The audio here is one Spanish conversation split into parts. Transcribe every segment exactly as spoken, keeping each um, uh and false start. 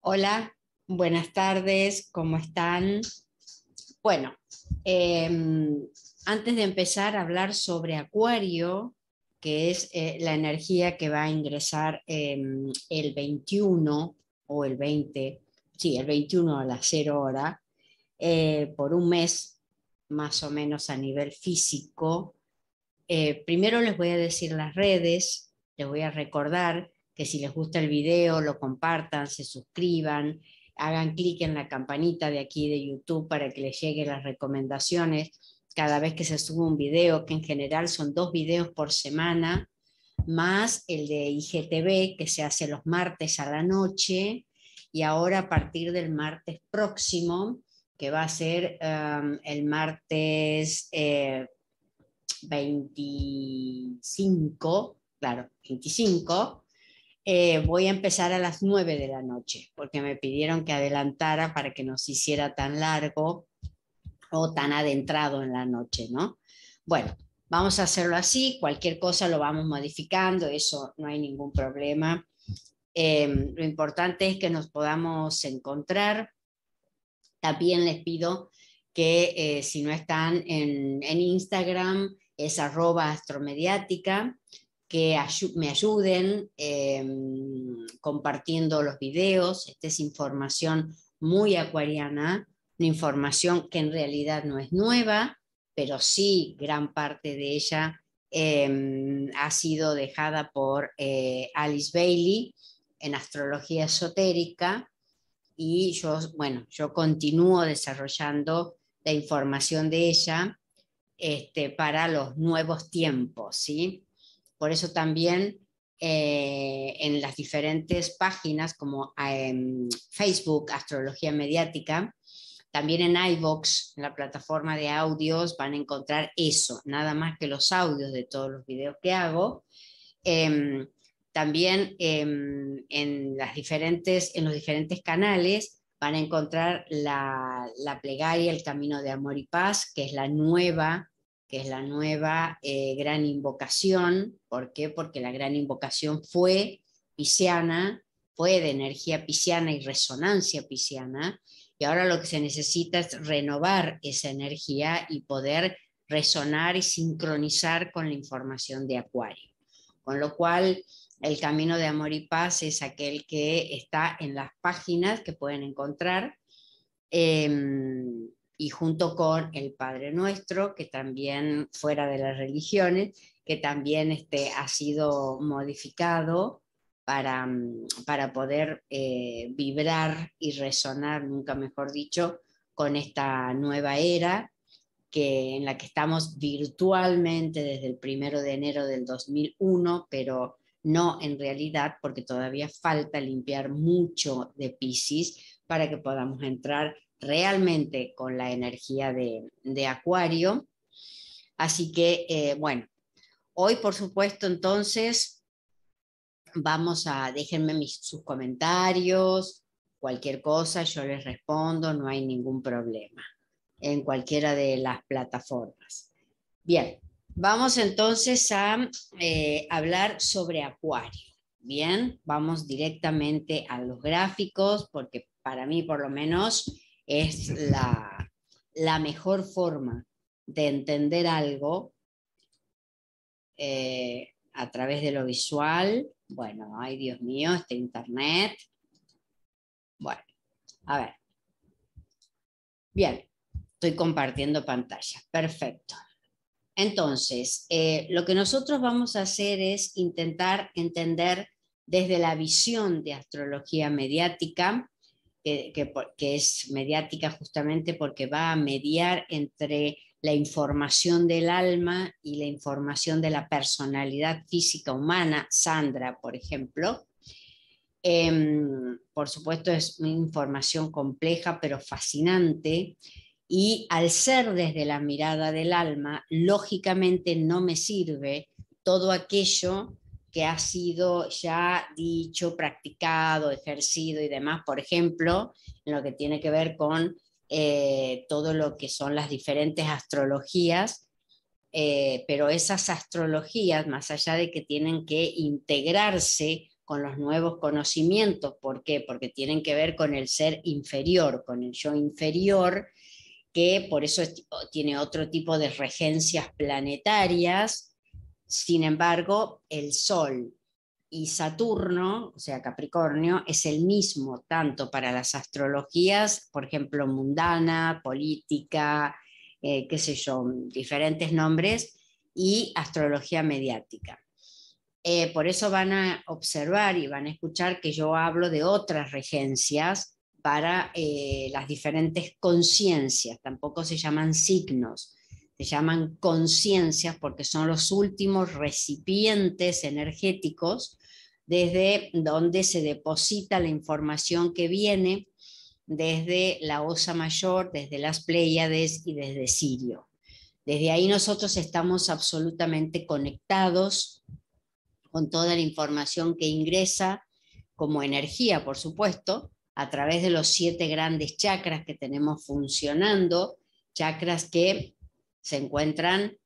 Hola, buenas tardes, ¿cómo están? Bueno, eh, antes de empezar a hablar sobre Acuario, que es eh, la energía que va a ingresar eh, el veintiuno o el veinte, sí, el veintiuno a las cero hora, eh, por un mes más o menos a nivel físico. Eh, primero les voy a decir las redes, les voy a recordar que si les gusta el video, lo compartan, se suscriban, hagan clic en la campanita de aquí de YouTube para que les lleguen las recomendaciones cada vez que se sube un video, que en general son dos videos por semana, más el de I G T V que se hace los martes a la noche, y ahora a partir del martes próximo, que va a ser um, el martes eh, veinticinco, claro, veinticinco, eh, voy a empezar a las nueve de la noche, porque me pidieron que adelantara para que no se hiciera tan largo o tan adentrado en la noche, ¿no? Bueno, vamos a hacerlo así, cualquier cosa lo vamos modificando, eso no hay ningún problema. Eh, lo importante es que nos podamos encontrar. También les pido que eh, si no están en, en Instagram, es arroba astromediática, que ayu me ayuden eh, compartiendo los videos. Esta es información muy acuariana, una información que en realidad no es nueva, pero sí gran parte de ella eh, ha sido dejada por eh, Alice Bailey en astrología esotérica, y yo, bueno, yo continúo desarrollando la información de ella este, para los nuevos tiempos, ¿sí? Por eso también eh, en las diferentes páginas como en Facebook, Astrología Mediática, también en iVoox, en la plataforma de audios, van a encontrar eso, nada más que los audios de todos los videos que hago. Eh, también eh, en, las diferentes, en los diferentes canales van a encontrar la, la plegaria, el camino de amor y paz, que es la nueva, que es la nueva eh, gran invocación. ¿Por qué? Porque la gran invocación fue pisciana, fue de energía pisciana y resonancia pisciana, y ahora lo que se necesita es renovar esa energía y poder resonar y sincronizar con la información de Acuario. Con lo cual, el camino de amor y paz es aquel que está en las páginas que pueden encontrar, eh, y junto con el Padre Nuestro, que también fuera de las religiones, que también este, ha sido modificado para, para poder eh, vibrar y resonar, nunca mejor dicho, con esta nueva era que, en la que estamos virtualmente desde el primero de enero del dos mil uno, pero no en realidad, porque todavía falta limpiar mucho de Piscis para que podamos entrar realmente con la energía de, de Acuario. Así que, eh, bueno, hoy por supuesto entonces vamos a, déjenme mis, sus comentarios, cualquier cosa yo les respondo, no hay ningún problema en cualquiera de las plataformas. Bien, vamos entonces a eh, hablar sobre Acuario. Bien, vamos directamente a los gráficos, porque para mí por lo menos es la, la mejor forma de entender algo eh, a través de lo visual. Bueno, ay Dios mío, este internet. Bueno, a ver. Bien, estoy compartiendo pantalla. Perfecto. Entonces, eh, lo que nosotros vamos a hacer es intentar entender desde la visión de astrología mediática, que, que, que es mediática justamente porque va a mediar entre la información del alma y la información de la personalidad física humana. Sandra, por ejemplo. Eh, por supuesto, es una información compleja pero fascinante, y al ser desde la mirada del alma, lógicamente no me sirve todo aquello que ha sido ya dicho, practicado, ejercido y demás, por ejemplo, en lo que tiene que ver con eh, todo lo que son las diferentes astrologías, eh, pero esas astrologías, más allá de que tienen que integrarse con los nuevos conocimientos. ¿Por qué? Porque tienen que ver con el ser inferior, con el yo inferior, que por eso es, tiene otro tipo de regencias planetarias. Sin embargo, el Sol y Saturno, o sea, Capricornio, es el mismo tanto para las astrologías, por ejemplo, mundana, política, eh, qué sé yo, diferentes nombres, y astrología mediática. Eh, por eso van a observar y van a escuchar que yo hablo de otras regencias para eh, las diferentes conciencias, tampoco se llaman signos, se llaman conciencias porque son los últimos recipientes energéticos desde donde se deposita la información que viene desde la Osa Mayor, desde las Pléyades y desde Sirio. Desde ahí nosotros estamos absolutamente conectados con toda la información que ingresa como energía, por supuesto, a través de los siete grandes chakras que tenemos funcionando, chakras que se encuentran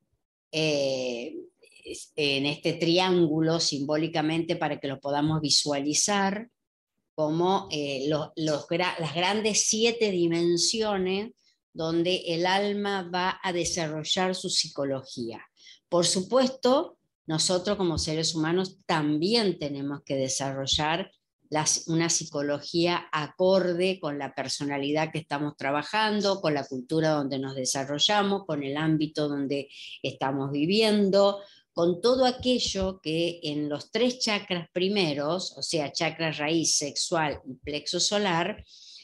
eh, en este triángulo simbólicamente para que lo podamos visualizar como eh, los, los, las grandes siete dimensiones donde el alma va a desarrollar su psicología. Por supuesto, nosotros como seres humanos también tenemos que desarrollar las, una psicología acorde con la personalidad que estamos trabajando, con la cultura donde nos desarrollamos, con el ámbito donde estamos viviendo, con todo aquello que en los tres chakras primeros, o sea, chakra raíz, sexual y plexo solar,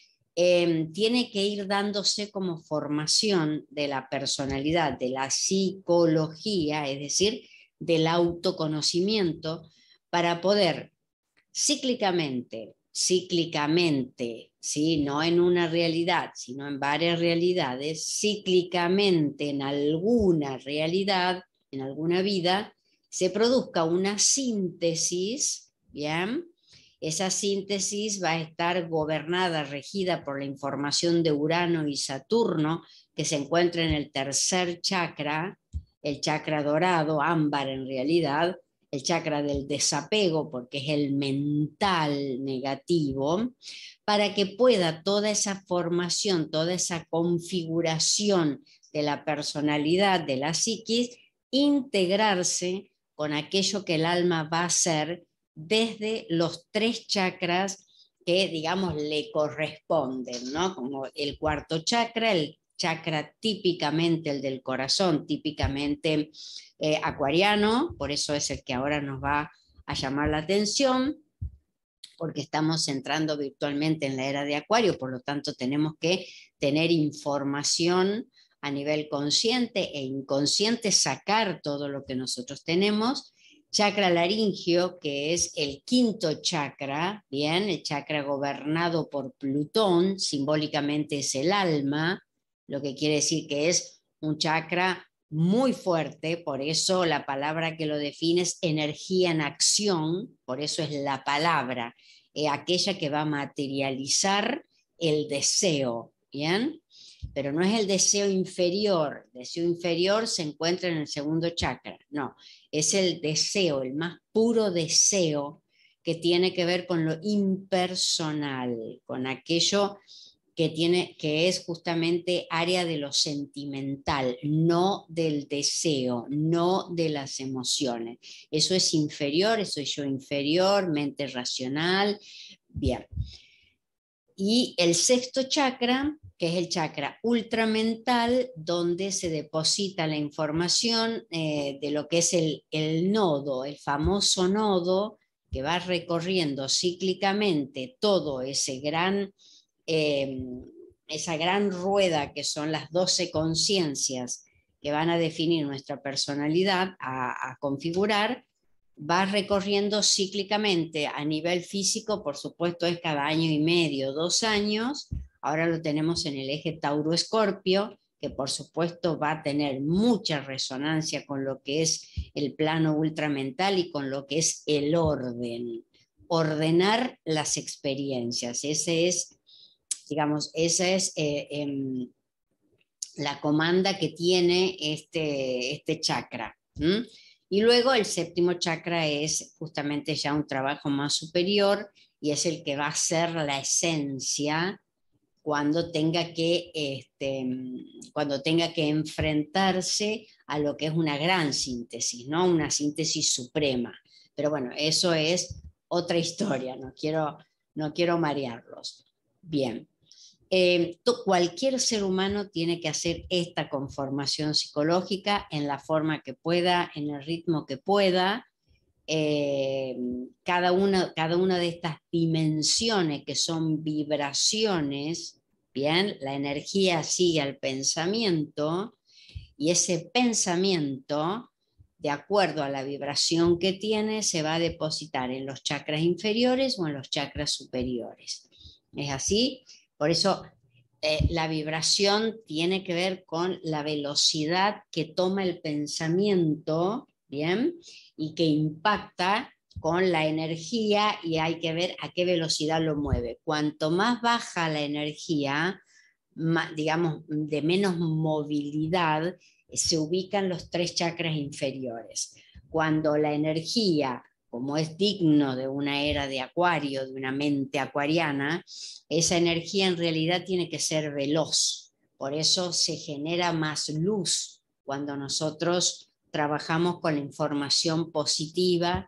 eh, tiene que ir dándose como formación de la personalidad, de la psicología, es decir, del autoconocimiento, para poder cíclicamente, cíclicamente, ¿sí? No en una realidad, sino en varias realidades, cíclicamente en alguna realidad, en alguna vida, se produzca una síntesis, ¿bien? Esa síntesis va a estar gobernada, regida por la información de Urano y Saturno, que se encuentra en el tercer chakra, el chakra dorado, ámbar en realidad, el chakra del desapego, porque es el mental negativo, para que pueda toda esa formación, toda esa configuración de la personalidad, de la psiquis, integrarse con aquello que el alma va a hacer desde los tres chakras que, digamos, le corresponden, ¿no? Como el cuarto chakra, el chakra típicamente el del corazón, típicamente eh, acuariano, por eso es el que ahora nos va a llamar la atención, porque estamos entrando virtualmente en la era de Acuario, por lo tanto tenemos que tener información a nivel consciente e inconsciente, sacar todo lo que nosotros tenemos. Chakra laringio, que es el quinto chakra, bien, el chakra gobernado por Plutón, simbólicamente es el alma, lo que quiere decir que es un chakra muy fuerte, por eso la palabra que lo define es energía en acción, por eso es la palabra, eh, aquella que va a materializar el deseo, ¿bien? Pero no es el deseo inferior, el deseo inferior se encuentra en el segundo chakra, no, es el deseo, el más puro deseo que tiene que ver con lo impersonal, con aquello que, tiene, que es justamente área de lo sentimental, no del deseo, no de las emociones. Eso es inferior, eso es yo inferior, mente racional, bien. Y el sexto chakra, que es el chakra ultramental, donde se deposita la información eh, de lo que es el, el nodo, el famoso nodo que va recorriendo cíclicamente todo ese gran, eh, esa gran rueda que son las doce conciencias que van a definir nuestra personalidad, a, a configurar, va recorriendo cíclicamente a nivel físico, por supuesto es cada año y medio, dos años, ahora lo tenemos en el eje Tauro-Escorpio, que por supuesto va a tener mucha resonancia con lo que es el plano ultramental y con lo que es el orden, ordenar las experiencias, ese es, digamos, esa es eh, eh, la comanda que tiene este, este chakra, ¿m? Y luego el séptimo chakra es justamente ya un trabajo más superior y es el que va a ser la esencia cuando tenga que, este, cuando tenga que enfrentarse a lo que es una gran síntesis, ¿no? Una síntesis suprema. Pero bueno, eso es otra historia, no quiero, no quiero marearlos. Bien. Eh, cualquier ser humano tiene que hacer esta conformación psicológica en la forma que pueda, en el ritmo que pueda. Eh, cada, una, cada una de estas dimensiones que son vibraciones, bien, la energía sigue al pensamiento y ese pensamiento, de acuerdo a la vibración que tiene, se va a depositar en los chakras inferiores o en los chakras superiores. ¿Es así? Por eso eh, la vibración tiene que ver con la velocidad que toma el pensamiento, ¿bien? Y que impacta con la energía y hay que ver a qué velocidad lo mueve. Cuanto más baja la energía, más, digamos, de menos movilidad, se ubican los tres chakras inferiores. Cuando la energía, como es digno de una era de Acuario, de una mente acuariana, esa energía en realidad tiene que ser veloz. Por eso se genera más luz cuando nosotros trabajamos con la información positiva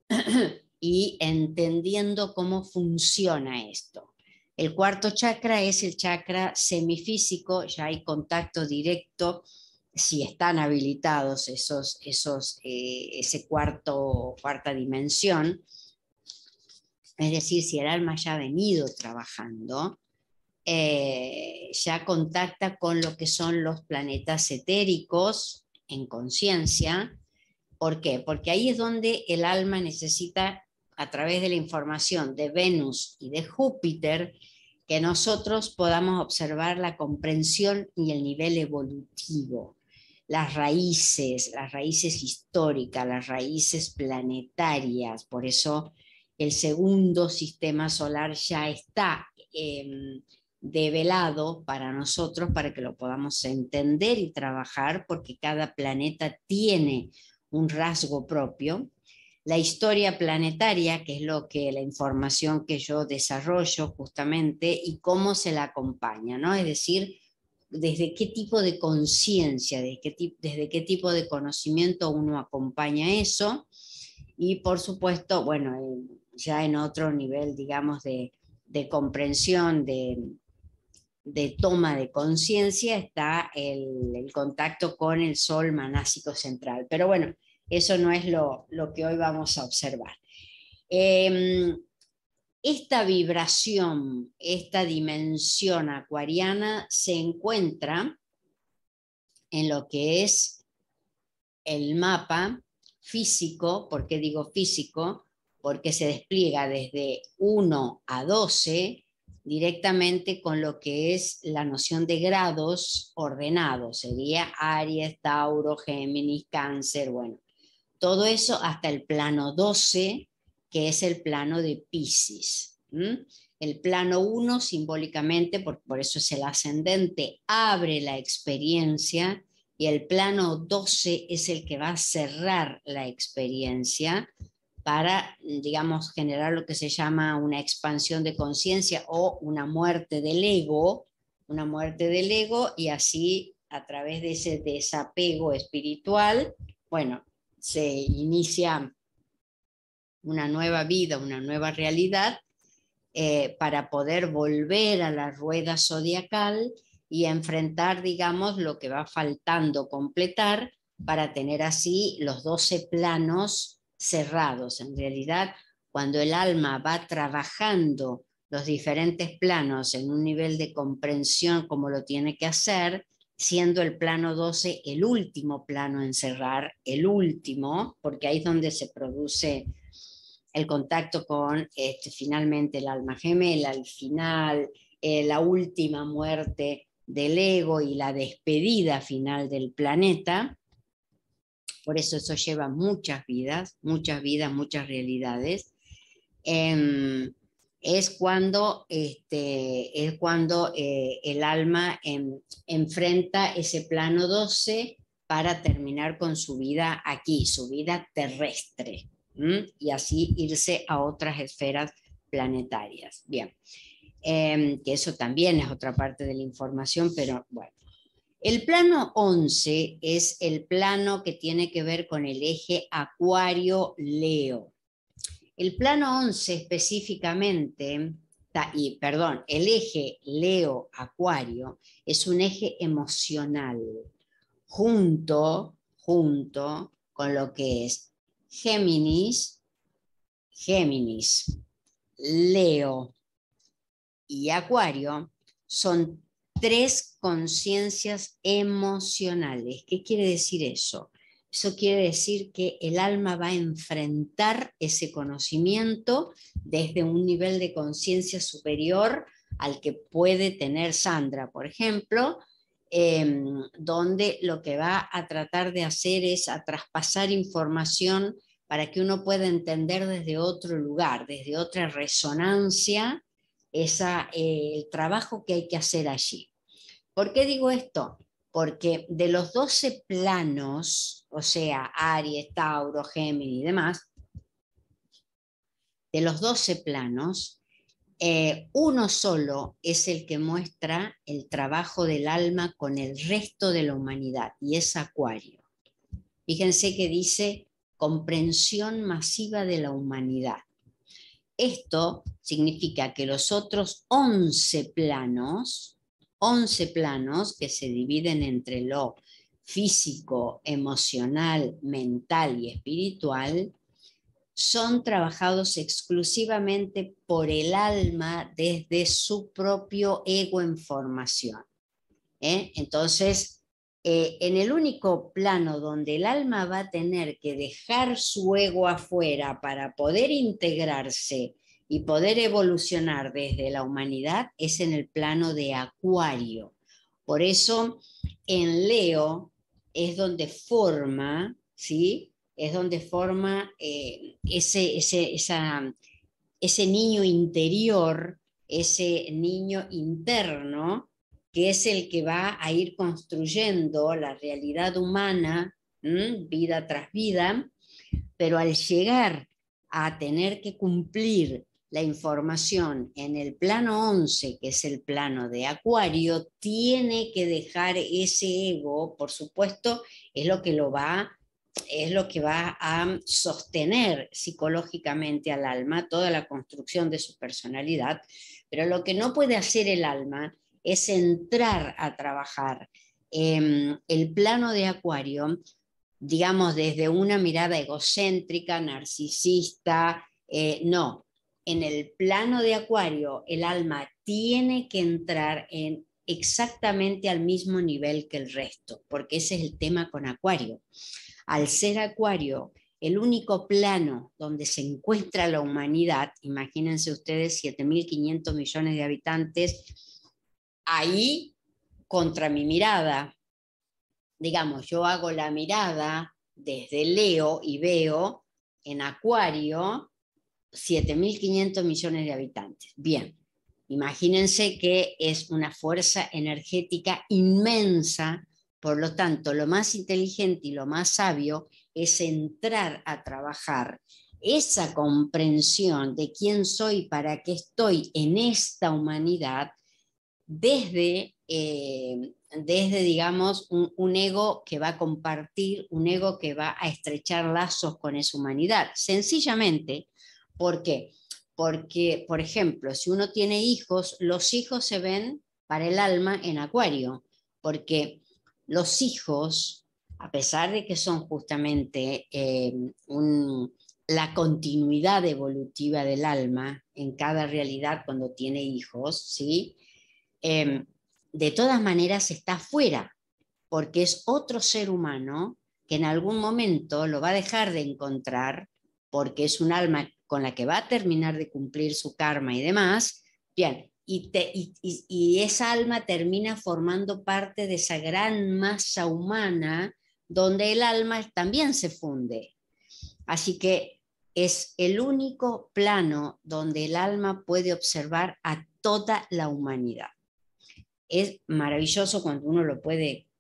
y entendiendo cómo funciona esto. El cuarto chakra es el chakra semifísico, ya hay contacto directo si están habilitados esos, esos, eh, ese cuarto, cuarta dimensión, es decir, si el alma ya ha venido trabajando, eh, ya contacta con lo que son los planetas etéricos en conciencia. ¿Por qué? Porque ahí es donde el alma necesita, a través de la información de Venus y de Júpiter, que nosotros podamos observar la comprensión y el nivel evolutivo, las raíces, las raíces históricas, las raíces planetarias. Por eso el segundo sistema solar ya está eh, develado para nosotros, para que lo podamos entender y trabajar, porque cada planeta tiene un rasgo propio. La historia planetaria, que es lo que la información que yo desarrollo justamente, y cómo se la acompaña, ¿no? Es decir, desde qué tipo de conciencia, desde, desde qué tipo de conocimiento uno acompaña eso, y por supuesto, bueno, ya en otro nivel, digamos, de, de comprensión, de, de toma de conciencia, está el, el contacto con el sol manásico central. Pero bueno, eso no es lo, lo que hoy vamos a observar. Eh, esta vibración, esta dimensión acuariana se encuentra en lo que es el mapa físico. ¿Por qué digo físico? Porque se despliega desde uno a doce directamente con lo que es la noción de grados ordenados. Sería Aries, Tauro, Géminis, Cáncer, bueno. Todo eso hasta el plano doce, que es el plano de Piscis. ¿Mm? El plano uno, simbólicamente, por, por eso es el ascendente, abre la experiencia, y el plano doce es el que va a cerrar la experiencia para, digamos, generar lo que se llama una expansión de conciencia o una muerte del ego, una muerte del ego, y así, a través de ese desapego espiritual, bueno, se inicia una nueva vida, una nueva realidad, eh, para poder volver a la rueda zodiacal y enfrentar, digamos, lo que va faltando completar para tener así los doce planos cerrados. En realidad, cuando el alma va trabajando los diferentes planos en un nivel de comprensión como lo tiene que hacer, siendo el plano doce el último plano en cerrar, el último, porque ahí es donde se produce el contacto con este, finalmente el alma gemela, al final, eh, la última muerte del ego y la despedida final del planeta. Por eso eso lleva muchas vidas, muchas vidas, muchas realidades. Eh, es cuando, este, es cuando eh, el alma en, enfrenta ese plano doce para terminar con su vida aquí, su vida terrestre, ¿m? Y así irse a otras esferas planetarias. Bien, eh, que eso también es otra parte de la información, pero bueno. El plano once es el plano que tiene que ver con el eje Acuario-Leo. El plano once específicamente, y perdón, el eje Leo-Acuario es un eje emocional, junto, junto con lo que es Géminis, Géminis, Leo y Acuario, son tres conciencias emocionales. ¿Qué quiere decir eso? Eso quiere decir que el alma va a enfrentar ese conocimiento desde un nivel de conciencia superior al que puede tener Sandra, por ejemplo, eh, donde lo que va a tratar de hacer es a traspasar información para que uno pueda entender desde otro lugar, desde otra resonancia, esa, eh, el trabajo que hay que hacer allí. ¿Por qué digo esto? Porque de los doce planos, o sea, Aries, Tauro, Géminis y demás, de los doce planos, eh, uno solo es el que muestra el trabajo del alma con el resto de la humanidad, y es Acuario. Fíjense que dice comprensión masiva de la humanidad. Esto significa que los otros once planos, once planos que se dividen entre lo físico, emocional, mental y espiritual, son trabajados exclusivamente por el alma desde su propio ego en formación. ¿Eh? Entonces, eh, en el único plano donde el alma va a tener que dejar su ego afuera para poder integrarse y poder evolucionar desde la humanidad es en el plano de Acuario. Por eso, en Leo es donde forma, ¿sí? Es donde forma eh, ese, ese, esa, ese niño interior, ese niño interno, que es el que va a ir construyendo la realidad humana, ¿m? Vida tras vida, pero al llegar a tener que cumplir la información en el plano once, que es el plano de Acuario, tiene que dejar ese ego, por supuesto, es lo que lo va es lo que va a sostener psicológicamente al alma, toda la construcción de su personalidad, pero lo que no puede hacer el alma es entrar a trabajar eh, el plano de Acuario, digamos, desde una mirada egocéntrica, narcisista, eh, no. En el plano de Acuario, el alma tiene que entrar en exactamente al mismo nivel que el resto, porque ese es el tema con Acuario. Al ser Acuario el único plano donde se encuentra la humanidad, imagínense ustedes siete mil quinientos millones de habitantes, ahí contra mi mirada, digamos, yo hago la mirada desde Leo y veo en Acuario siete mil quinientos millones de habitantes. Bien, imagínense que es una fuerza energética inmensa. Por lo tanto, lo más inteligente y lo más sabio es entrar a trabajar esa comprensión de quién soy y para qué estoy en esta humanidad desde, eh, desde digamos, un, un ego que va a compartir, un ego que va a estrechar lazos con esa humanidad. Sencillamente, ¿por qué? Porque, por ejemplo, si uno tiene hijos, los hijos se ven para el alma en Acuario, porque los hijos, a pesar de que son justamente eh, un, la continuidad evolutiva del alma en cada realidad cuando tiene hijos, ¿sí? Eh, de todas maneras está fuera, porque es otro ser humano que en algún momento lo va a dejar de encontrar, porque es un alma con la que va a terminar de cumplir su karma y demás. Bien, y, te, y, y, y esa alma termina formando parte de esa gran masa humana donde el alma también se funde. Así que es el único plano donde el alma puede observar a toda la humanidad. Es maravilloso cuando uno lo puede,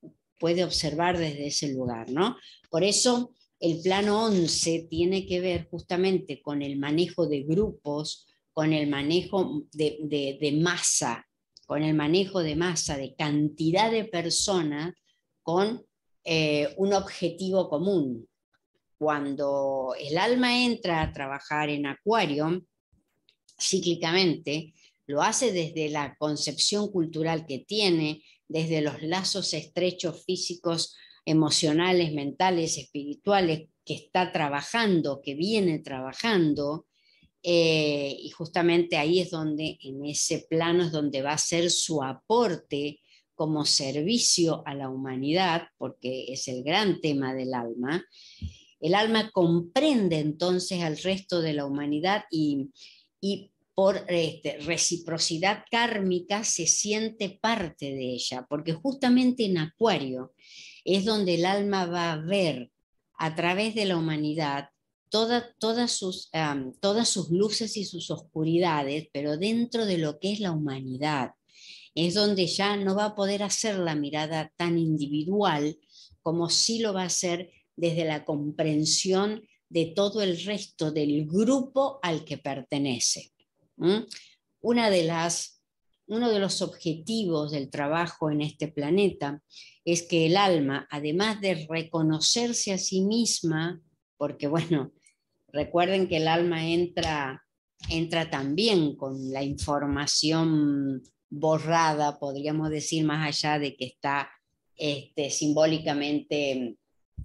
puede observar desde ese lugar, ¿no? Por eso el plano once tiene que ver justamente con el manejo de grupos, con el manejo de, de, de masa, con el manejo de masa, de cantidad de personas con eh, un objetivo común. Cuando el alma entra a trabajar en Acuario, cíclicamente, lo hace desde la concepción cultural que tiene, desde los lazos estrechos físicos, emocionales, mentales, espirituales, que está trabajando, que viene trabajando, eh, y justamente ahí es donde, en ese plano es donde va a ser su aporte como servicio a la humanidad, porque es el gran tema del alma. El alma comprende entonces al resto de la humanidad y, y por este, reciprocidad kármica se siente parte de ella, porque justamente en Acuario es donde el alma va a ver a través de la humanidad toda, todas, sus, um, todas sus luces y sus oscuridades, pero dentro de lo que es la humanidad. Es donde ya no va a poder hacer la mirada tan individual como sí lo va a hacer desde la comprensión de todo el resto del grupo al que pertenece. ¿Mm? Una de las, uno de los objetivos del trabajo en este planeta es que el alma, además de reconocerse a sí misma, porque bueno, recuerden que el alma entra, entra también con la información borrada, podríamos decir, más allá de que está este, simbólicamente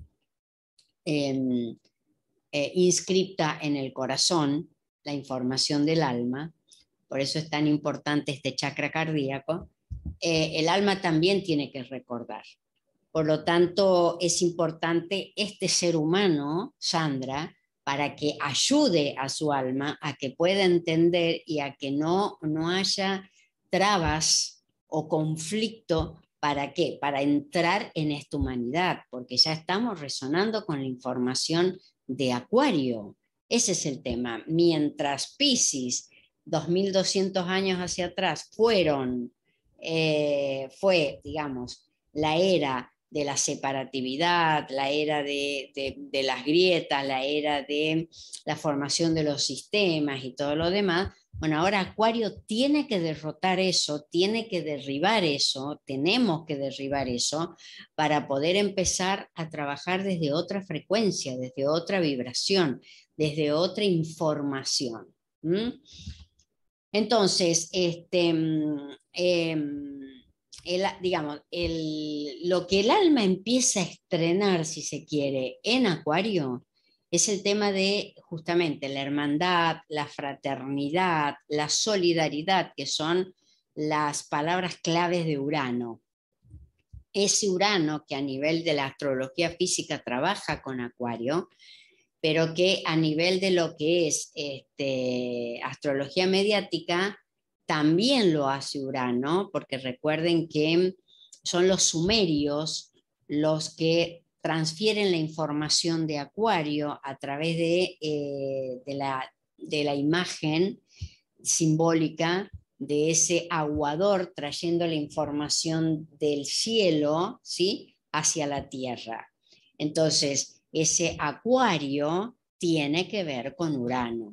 eh, eh, inscripta en el corazón, la información del alma. Por eso es tan importante este chakra cardíaco. Eh, el alma también tiene que recordar. Por lo tanto, es importante este ser humano, Sandra, para que ayude a su alma a que pueda entender y a que no, no haya trabas o conflicto. ¿Para qué? Para entrar en esta humanidad, porque ya estamos resonando con la información de Acuario. Ese es el tema. Mientras Piscis, dos mil doscientos años hacia atrás, fueron, eh, fue, digamos, la era de la separatividad, la era de, de, de las grietas, la era de la formación de los sistemas y todo lo demás. Bueno, ahora Acuario tiene que derrotar eso, tiene que derribar eso, tenemos que derribar eso para poder empezar a trabajar desde otra frecuencia, desde otra vibración, desde otra información. ¿Mm? Entonces, este, eh, el, digamos, el, lo que el alma empieza a estrenar, si se quiere, en Acuario, es el tema de justamente la hermandad, la fraternidad, la solidaridad, que son las palabras claves de Urano. Ese Urano que a nivel de la astrología física trabaja con Acuario, pero que a nivel de lo que es este, astrología mediática también lo hace Urano, porque recuerden que son los sumerios los que transfieren la información de Acuario a través de, eh, de, la, de la imagen simbólica de ese aguador trayendo la información del cielo, ¿sí?, hacia la tierra. Entonces, ese Acuario tiene que ver con Urano.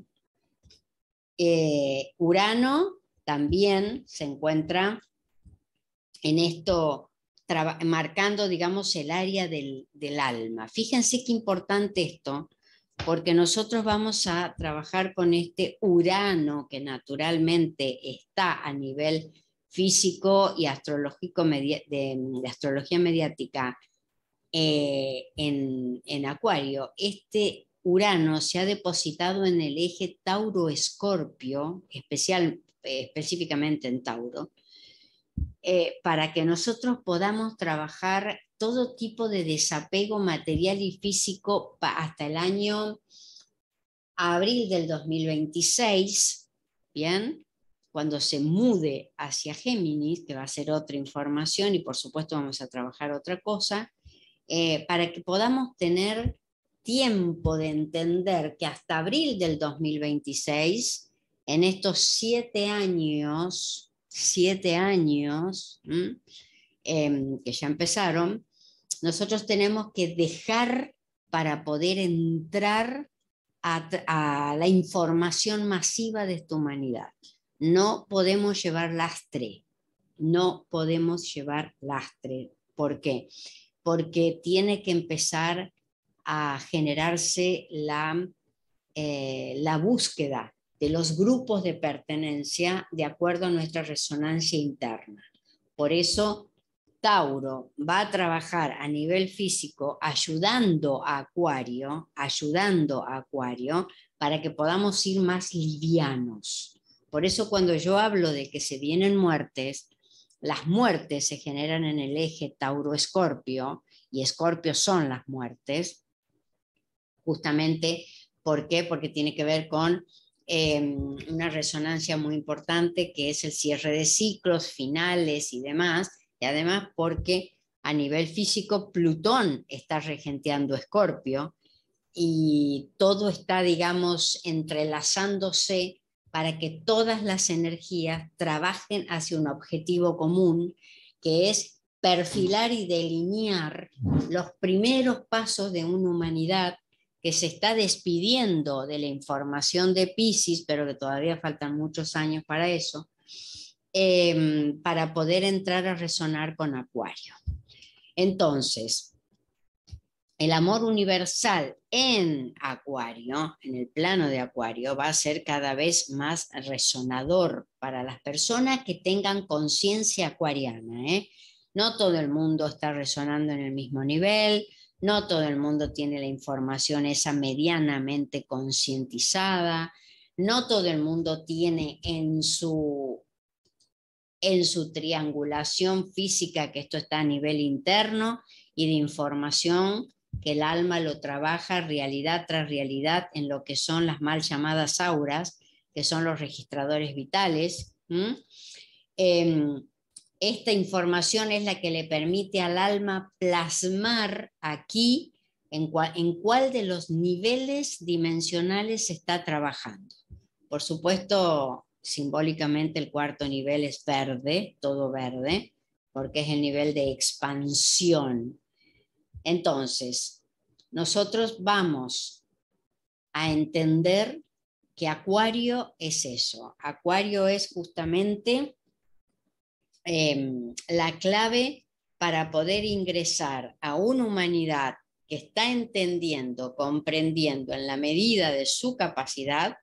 Eh, Urano también se encuentra en esto, marcando, digamos, el área del, del alma. Fíjense qué importante esto, porque nosotros vamos a trabajar con este Urano que naturalmente está a nivel físico y astrológico de, de astrología mediática eh, en, en Acuario. Este Urano se ha depositado en el eje Tauro-Escorpio, especial, eh, específicamente en Tauro, eh, para que nosotros podamos trabajar todo tipo de desapego material y físico hasta el año abril del dos mil veintiséis, ¿bien? Cuando se mude hacia Géminis, que va a ser otra información y por supuesto vamos a trabajar otra cosa, eh, para que podamos tener tiempo de entender que hasta abril del dos mil veintiséis, en estos siete años, siete años, ¿m? Eh, que ya empezaron, nosotros tenemos que dejar para poder entrar a, a la información masiva de esta humanidad. No podemos llevar lastre, no podemos llevar lastre. ¿Por qué? Porque tiene que empezar a generarse la, eh, la búsqueda de los grupos de pertenencia de acuerdo a nuestra resonancia interna. Por eso Tauro va a trabajar a nivel físico ayudando a Acuario, ayudando a Acuario para que podamos ir más livianos. Por eso cuando yo hablo de que se vienen muertes, las muertes se generan en el eje Tauro-Escorpio, y Escorpio son las muertes, justamente, ¿por qué? Porque tiene que ver con eh, una resonancia muy importante que es el cierre de ciclos, finales y demás, y además porque a nivel físico Plutón está regenteando Escorpio y todo está, digamos, entrelazándose para que todas las energías trabajen hacia un objetivo común, que es perfilar y delinear los primeros pasos de una humanidad que se está despidiendo de la información de Piscis, pero que todavía faltan muchos años para eso, eh, para poder entrar a resonar con Acuario. Entonces, el amor universal en Acuario, en el plano de Acuario, va a ser cada vez más resonador para las personas que tengan conciencia acuariana, ¿eh? No todo el mundo está resonando en el mismo nivel, no todo el mundo tiene la información esa medianamente concientizada, no todo el mundo tiene en su, en su triangulación física, que esto está a nivel interno, y de información que el alma lo trabaja realidad tras realidad en lo que son las mal llamadas auras, que son los registradores vitales. ¿Mm? Eh, esta información es la que le permite al alma plasmar aquí en cuál, en cuál de los niveles dimensionales se está trabajando. Por supuesto, simbólicamente el cuarto nivel es verde, todo verde, porque es el nivel de expansión. Entonces, nosotros vamos a entender que Acuario es eso. Acuario es justamente eh, la clave para poder ingresar a una humanidad que está entendiendo, comprendiendo en la medida de su capacidad,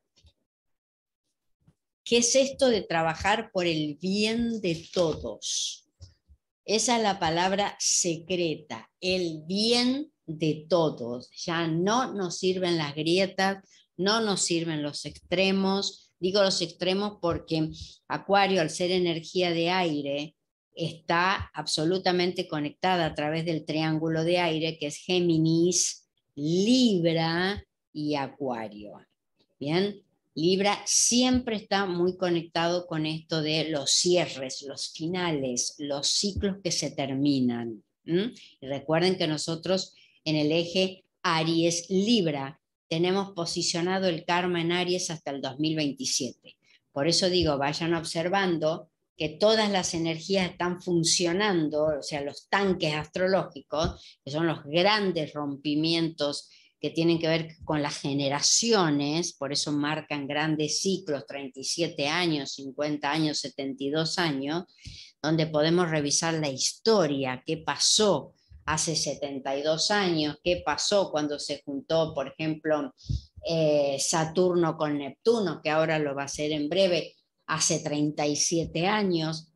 qué es esto de trabajar por el bien de todos. Esa es la palabra secreta, el bien de todos. Ya no nos sirven las grietas, no nos sirven los extremos. Digo los extremos porque Acuario, al ser energía de aire, está absolutamente conectada a través del triángulo de aire, que es Géminis, Libra y Acuario. Bien. Libra siempre está muy conectado con esto de los cierres, los finales, los ciclos que se terminan. ¿Mm? Y recuerden que nosotros en el eje Aries-Libra tenemos posicionado el karma en Aries hasta el dos mil veintisiete. Por eso digo, vayan observando que todas las energías están funcionando, o sea, los tanques astrológicos, que son los grandes rompimientos que tienen que ver con las generaciones, por eso marcan grandes ciclos, treinta y siete años, cincuenta años, setenta y dos años, donde podemos revisar la historia, qué pasó hace setenta y dos años, qué pasó cuando se juntó, por ejemplo, eh, Saturno con Neptuno, que ahora lo va a hacer en breve, hace treinta y siete años,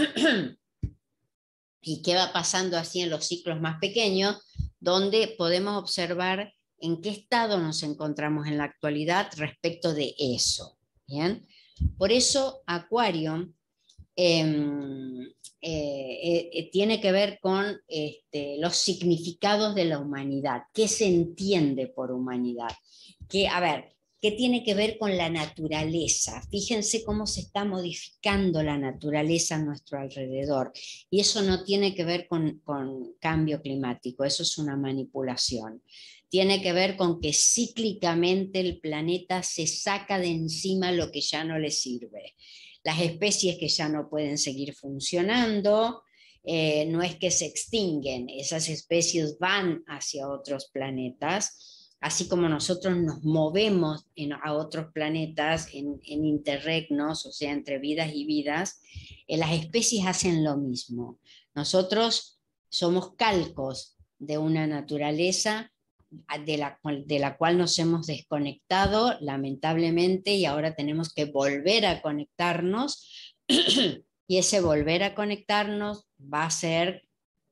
y qué va pasando así en los ciclos más pequeños, donde podemos observar en qué estado nos encontramos en la actualidad respecto de eso. ¿Bien? Por eso Acuario eh, eh, eh, tiene que ver con este, los significados de la humanidad, qué se entiende por humanidad, que, a ver, qué tiene que ver con la naturaleza. Fíjense cómo se está modificando la naturaleza a nuestro alrededor, y eso no tiene que ver con, con cambio climático, eso es una manipulación. Tiene que ver con que cíclicamente el planeta se saca de encima lo que ya no le sirve. Las especies que ya no pueden seguir funcionando, Eh, no es que se extinguen, esas especies van hacia otros planetas, así como nosotros nos movemos en, a otros planetas en, en interregnos, o sea, entre vidas y vidas, eh, las especies hacen lo mismo. Nosotros somos calcos de una naturaleza de la, de la cual nos hemos desconectado, lamentablemente, y ahora tenemos que volver a conectarnos, y ese volver a conectarnos va a ser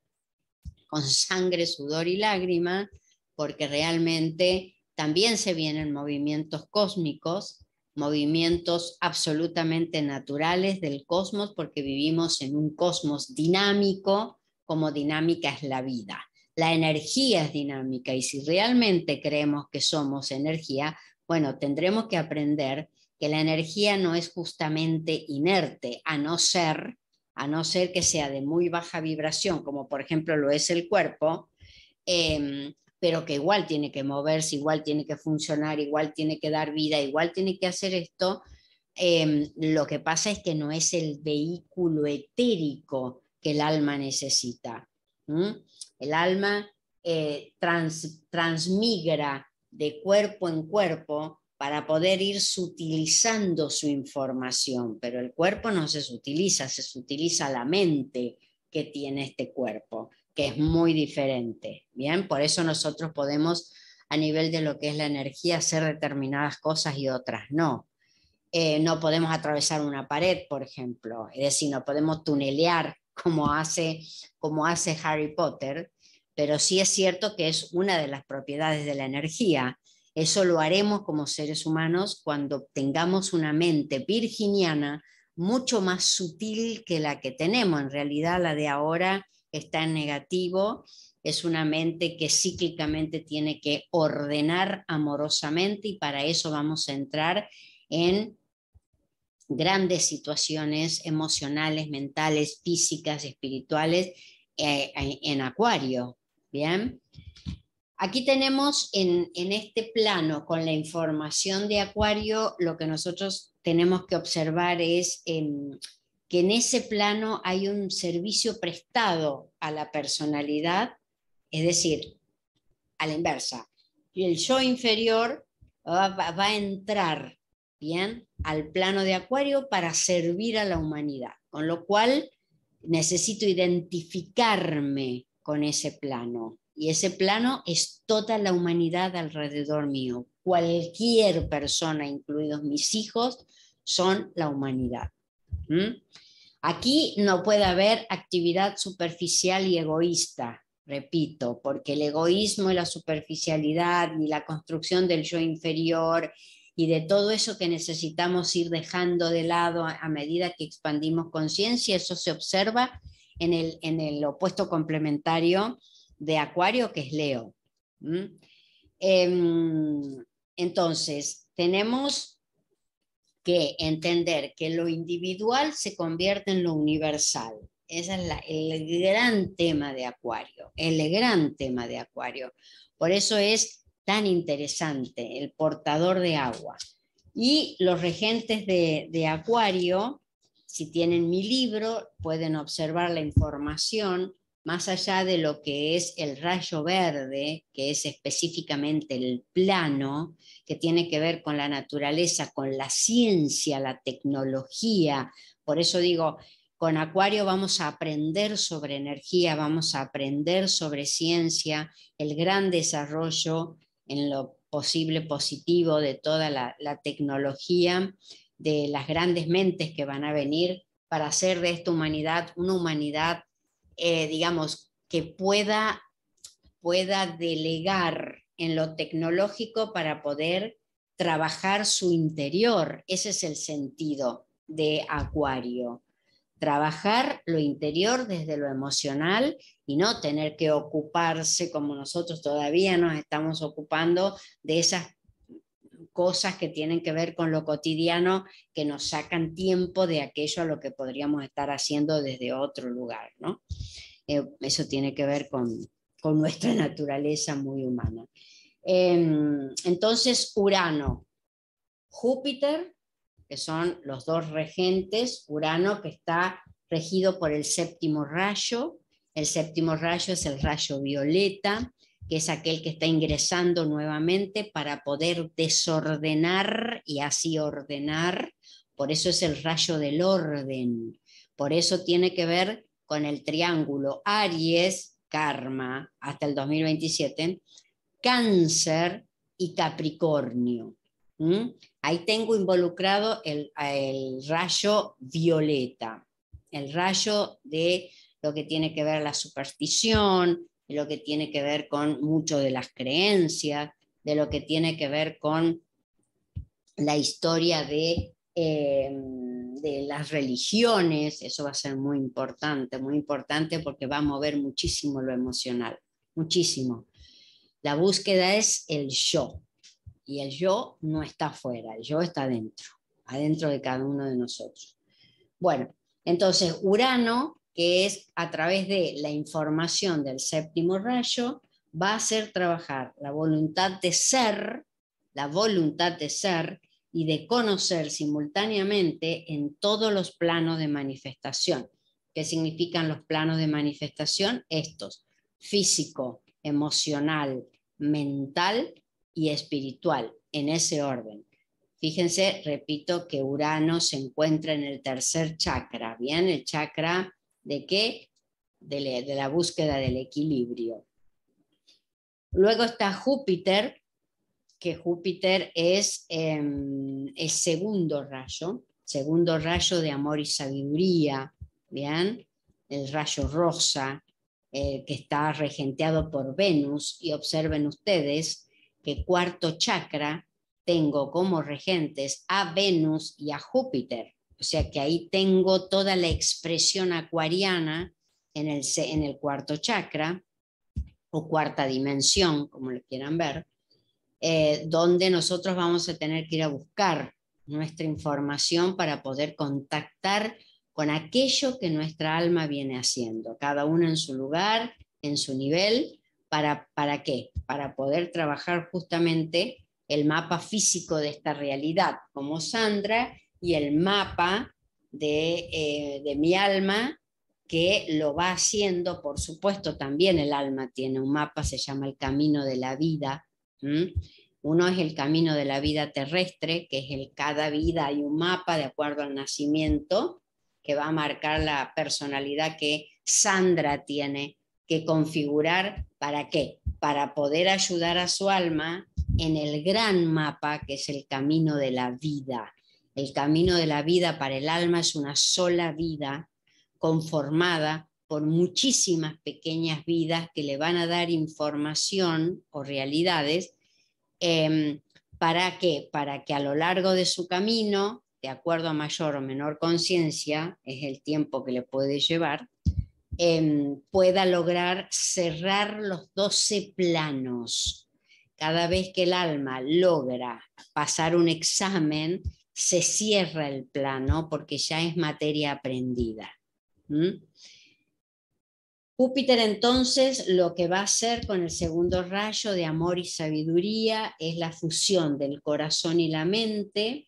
con sangre, sudor y lágrima, porque realmente también se vienen movimientos cósmicos, movimientos absolutamente naturales del cosmos, porque vivimos en un cosmos dinámico, como dinámica es la vida. La energía es dinámica, y si realmente creemos que somos energía, bueno, tendremos que aprender que la energía no es justamente inerte, a no ser, a no ser que sea de muy baja vibración, como por ejemplo lo es el cuerpo, eh, pero que igual tiene que moverse, igual tiene que funcionar, igual tiene que dar vida, igual tiene que hacer esto. Eh, lo que pasa es que no es el vehículo etérico que el alma necesita. ¿Mm? El alma eh, trans, transmigra de cuerpo en cuerpo para poder ir sutilizando su información, pero el cuerpo no se sutiliza, se sutiliza la mente que tiene este cuerpo, que es muy diferente. Bien, por eso nosotros podemos, a nivel de lo que es la energía, hacer determinadas cosas y otras no. Eh, no podemos atravesar una pared, por ejemplo, es decir, no podemos tunelear como hace, como hace Harry Potter, pero sí es cierto que es una de las propiedades de la energía. Eso lo haremos como seres humanos cuando tengamos una mente virginiana mucho más sutil que la que tenemos. En realidad la de ahora está en negativo, es una mente que cíclicamente tiene que ordenar amorosamente, y para eso vamos a entrar en grandes situaciones emocionales, mentales, físicas, espirituales eh, en Acuario. Bien. Aquí tenemos en, en este plano, con la información de Acuario, lo que nosotros tenemos que observar es eh, que en ese plano hay un servicio prestado a la personalidad, es decir, a la inversa. Y el yo inferior va, va, va a entrar, bien, al plano de Acuario para servir a la humanidad, con lo cual necesito identificarme con ese plano, y ese plano es toda la humanidad alrededor mío. Cualquier persona, incluidos mis hijos, son la humanidad. ¿Mm? Aquí no puede haber actividad superficial y egoísta, repito, porque el egoísmo y la superficialidad y la construcción del yo inferior y de todo eso que necesitamos ir dejando de lado a medida que expandimos conciencia, eso se observa en el, en el opuesto complementario de Acuario, que es Leo. ¿Mm? Eh, entonces, tenemos que entender que lo individual se convierte en lo universal. Ese es la, el gran tema de Acuario, el gran tema de Acuario. Por eso es tan interesante el portador de agua. Y los regentes de, de Acuario, si tienen mi libro, pueden observar la información más allá de lo que es el rayo verde, que es específicamente el plano, que tiene que ver con la naturaleza, con la ciencia, la tecnología. Por eso digo, con Acuario vamos a aprender sobre energía, vamos a aprender sobre ciencia, el gran desarrollo en lo posible positivo de toda la, la tecnología, de las grandes mentes que van a venir para hacer de esta humanidad una humanidad, eh, digamos, que pueda, pueda delegar en lo tecnológico para poder trabajar su interior. Ese es el sentido de Acuario. Trabajar lo interior desde lo emocional y no tener que ocuparse, como nosotros todavía nos estamos ocupando, de esas cosas que tienen que ver con lo cotidiano, que nos sacan tiempo de aquello a lo que podríamos estar haciendo desde otro lugar, ¿no? Eh, eso tiene que ver con, con nuestra naturaleza muy humana. Eh, entonces, Urano, Júpiter, que son los dos regentes, Urano que está regido por el séptimo rayo. El séptimo rayo es el rayo violeta, que es aquel que está ingresando nuevamente para poder desordenar y así ordenar. Por eso es el rayo del orden. Por eso tiene que ver con el triángulo Aries, Karma, hasta el dos mil veintisiete, Cáncer y Capricornio. ¿Mm? Ahí tengo involucrado el, el rayo violeta, el rayo de lo que tiene que ver la superstición, de lo que tiene que ver con mucho de las creencias, de lo que tiene que ver con la historia de, eh, de las religiones. Eso va a ser muy importante, muy importante porque va a mover muchísimo lo emocional, muchísimo. La búsqueda es el yo, y el yo no está afuera, el yo está adentro, adentro de cada uno de nosotros. Bueno, entonces Urano, que es a través de la información del séptimo rayo, va a hacer trabajar la voluntad de ser, la voluntad de ser y de conocer simultáneamente en todos los planos de manifestación. ¿Qué significan los planos de manifestación? Estos: físico, emocional, mental y espiritual, en ese orden. Fíjense, repito, que Urano se encuentra en el tercer chakra, ¿bien? El chakra de qué? De la, de la búsqueda del equilibrio. Luego está Júpiter, que Júpiter es eh, el segundo rayo, segundo rayo de amor y sabiduría, ¿bien? El rayo rosa, eh, que está regenteado por Venus, y observen ustedes que cuarto chakra tengo como regentes a Venus y a Júpiter, o sea que ahí tengo toda la expresión acuariana en el, en el cuarto chakra, o cuarta dimensión, como lo quieran ver, eh, donde nosotros vamos a tener que ir a buscar nuestra información para poder contactar con aquello que nuestra alma viene haciendo, cada uno en su lugar, en su nivel. ¿Para, para qué? Para poder trabajar justamente el mapa físico de esta realidad, como Sandra, y el mapa de, eh, de mi alma, que lo va haciendo. Por supuesto, también el alma tiene un mapa, se llama el camino de la vida. ¿Mm? Uno es el camino de la vida terrestre, que es el cada vida hay un mapa de acuerdo al nacimiento, que va a marcar la personalidad que Sandra tiene que configurar. ¿Para qué? Para poder ayudar a su alma en el gran mapa, que es el camino de la vida. El camino de la vida para el alma es una sola vida conformada por muchísimas pequeñas vidas que le van a dar información o realidades. Eh, ¿Para qué? Para que a lo largo de su camino, de acuerdo a mayor o menor conciencia, es el tiempo que le puede llevar, eh, pueda lograr cerrar los doce planos. Cada vez que el alma logra pasar un examen, se cierra el plano porque ya es materia aprendida. ¿Mm? Júpiter entonces lo que va a hacer con el segundo rayo de amor y sabiduría es la fusión del corazón y la mente,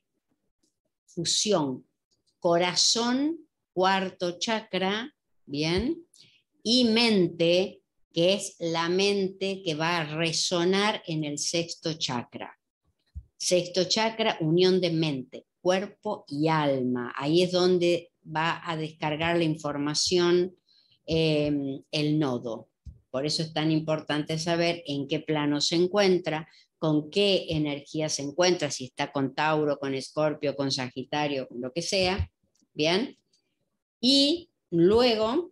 fusión corazón, cuarto chakra, ¿bien? Y mente, que es la mente que va a resonar en el sexto chakra. Sexto chakra, unión de mente, cuerpo y alma. Ahí es donde va a descargar la información eh, el nodo. Por eso es tan importante saber en qué plano se encuentra, con qué energía se encuentra, si está con Tauro, con Escorpio, con Sagitario, con lo que sea, ¿bien? Y luego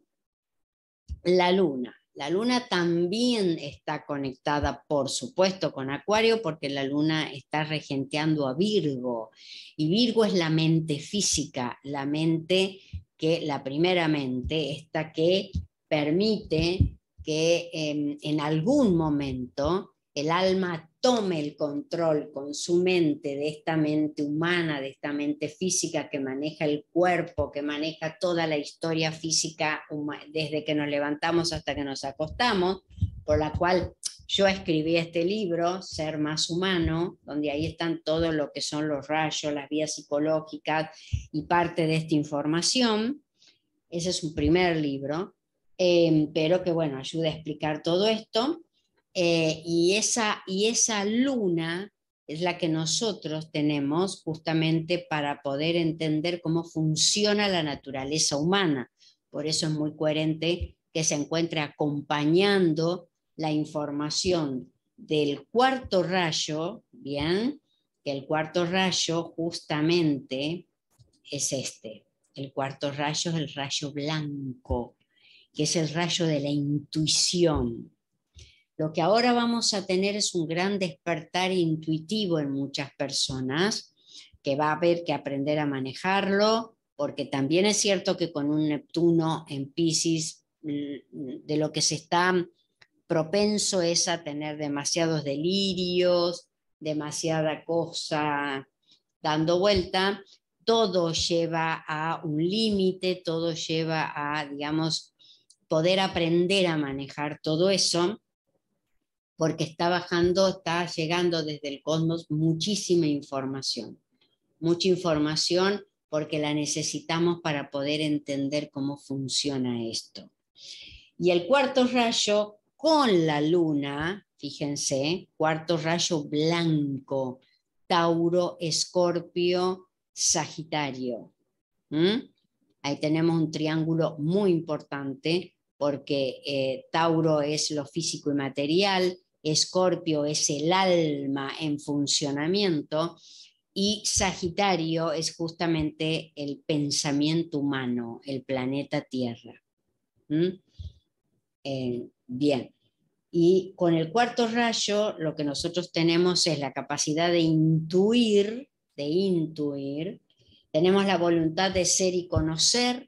la luna. La luna también está conectada, por supuesto, con Acuario, porque la luna está regenteando a Virgo. Y Virgo es la mente física, la mente que, la primera mente, esta que permite que eh, en algún momento el alma tome el control con su mente de esta mente humana, de esta mente física que maneja el cuerpo, que maneja toda la historia física desde que nos levantamos hasta que nos acostamos, por la cual yo escribí este libro, Ser Más Humano, donde ahí están todo lo que son los rayos, las vías psicológicas y parte de esta información. ese es un primer libro, eh, pero que bueno, ayuda a explicar todo esto. Eh, y, esa, y esa luna es la que nosotros tenemos justamente para poder entender cómo funciona la naturaleza humana. Por eso es muy coherente que se encuentre acompañando la información del cuarto rayo, ¿bien? Que el cuarto rayo justamente es este. El cuarto rayo es el rayo blanco, que es el rayo de la intuición. Lo que ahora vamos a tener es un gran despertar intuitivo en muchas personas, que va a haber que aprender a manejarlo, porque también es cierto que con un Neptuno en Piscis, de lo que se está propenso es a tener demasiados delirios, demasiada cosa dando vuelta, todo lleva a un límite, todo lleva a, digamos, poder aprender a manejar todo eso, porque está bajando, está llegando desde el cosmos muchísima información, mucha información porque la necesitamos para poder entender cómo funciona esto. Y el cuarto rayo con la luna, fíjense, cuarto rayo blanco, Tauro, Escorpio, Sagitario. ¿Mm? Ahí tenemos un triángulo muy importante porque eh, Tauro es lo físico y material, Escorpio es el alma en funcionamiento y Sagitario es justamente el pensamiento humano, el planeta Tierra. ¿Mm? Eh, bien, y con el cuarto rayo lo que nosotros tenemos es la capacidad de intuir, de intuir, tenemos la voluntad de ser y conocer,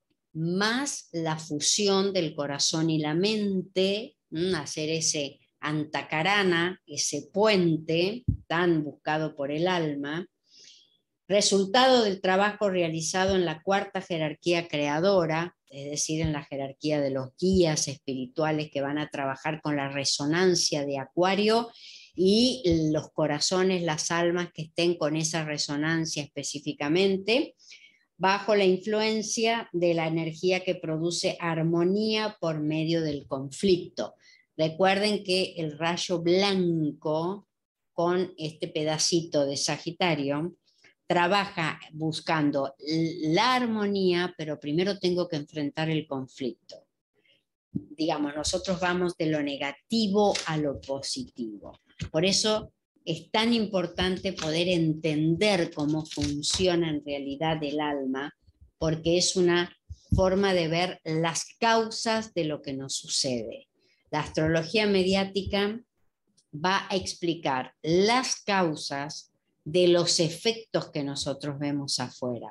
más la fusión del corazón y la mente, ¿m? Hacer ese antacarana, ese puente tan buscado por el alma, resultado del trabajo realizado en la cuarta jerarquía creadora, es decir, en la jerarquía de los guías espirituales que van a trabajar con la resonancia de Acuario y los corazones, las almas que estén con esa resonancia específicamente, bajo la influencia de la energía que produce armonía por medio del conflicto. Recuerden que el rayo blanco con este pedacito de Sagitario trabaja buscando la armonía, pero primero tengo que enfrentar el conflicto. Digamos, nosotros vamos de lo negativo a lo positivo. Por eso es tan importante poder entender cómo funciona en realidad el alma, porque es una forma de ver las causas de lo que nos sucede. La astrología mediática va a explicar las causas de los efectos que nosotros vemos afuera.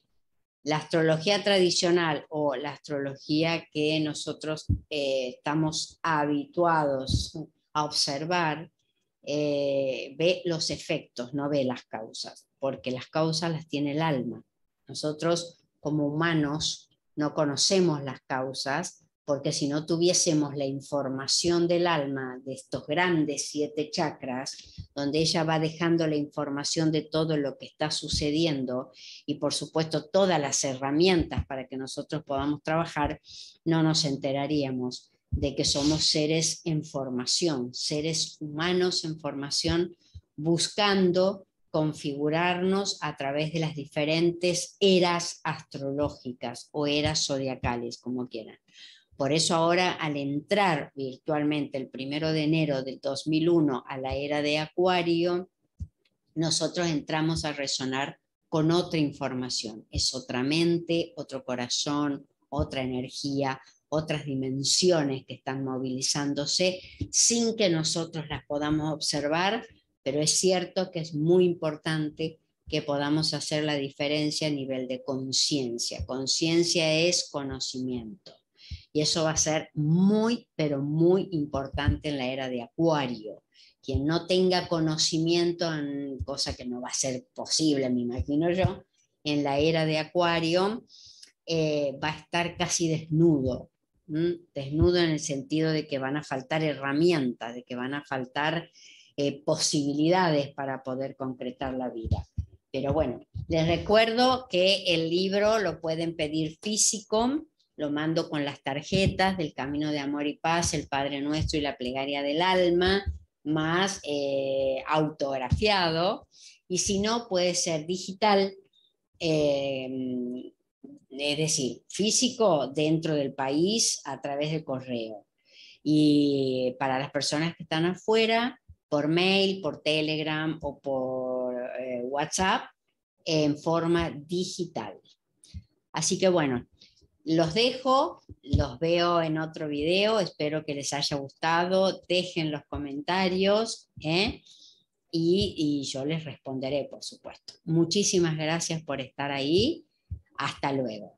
La astrología tradicional o la astrología que nosotros eh, estamos habituados a observar, eh, ve los efectos, no ve las causas, porque las causas las tiene el alma. Nosotros como humanos no conocemos las causas, porque si no tuviésemos la información del alma de estos grandes siete chakras, donde ella va dejando la información de todo lo que está sucediendo y por supuesto todas las herramientas para que nosotros podamos trabajar, no nos enteraríamos de que somos seres en formación, seres humanos en formación, buscando configurarnos a través de las diferentes eras astrológicas o eras zodiacales, como quieran. Por eso ahora, al entrar virtualmente el primero de enero del dos mil uno a la era de Acuario, nosotros entramos a resonar con otra información. Es otra mente, otro corazón, otra energía, otras dimensiones que están movilizándose sin que nosotros las podamos observar, pero es cierto que es muy importante que podamos hacer la diferencia a nivel de conciencia. Conciencia es conocimiento. Y eso va a ser muy, pero muy importante en la era de Acuario. Quien no tenga conocimiento, en cosa que no va a ser posible, me imagino yo, en la era de Acuario, eh, va a estar casi desnudo. ¿m? Desnudo en el sentido de que van a faltar herramientas, de que van a faltar eh, posibilidades para poder concretar la vida. Pero bueno, Les recuerdo que el libro lo pueden pedir físico, lo mando con las tarjetas del Camino de Amor y Paz, el Padre Nuestro y la Plegaria del Alma, más eh, autografiado, y si no, puede ser digital, eh, es decir, físico dentro del país a través del correo. Y para las personas que están afuera, por mail, por Telegram o por eh, WhatsApp, en forma digital. Así que bueno, los dejo, los veo en otro video, espero que les haya gustado, dejen los comentarios ¿eh? y, y yo les responderé, por supuesto. Muchísimas gracias por estar ahí, hasta luego.